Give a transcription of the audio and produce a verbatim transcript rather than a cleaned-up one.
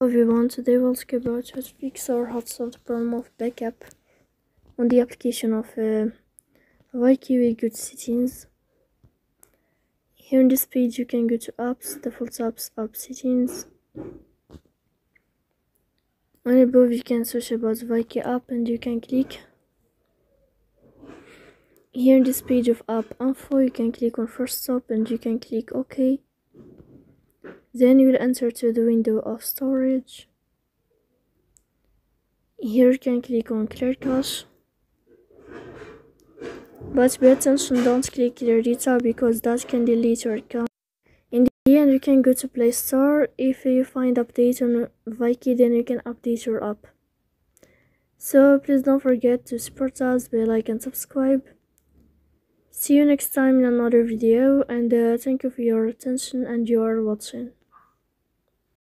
Everyone, today we'll talk about how to fix or how to solve the problem of backup on the application of uh, Viki. We go to settings. Here in this page you can go to apps, default apps, app settings, and above you can search about Viki app and you can click. Here in this page of app info you can click on first stop and you can click OK. Then you will enter to the window of storage. Here you can click on clear cache, but pay attention, don't click clear data because that can delete your account. In the end you can go to Play Store. If you find update on Viki, then you can update your app. So please don't forget to support us by like and subscribe. See you next time in another video, and uh, thank you for your attention and your watching.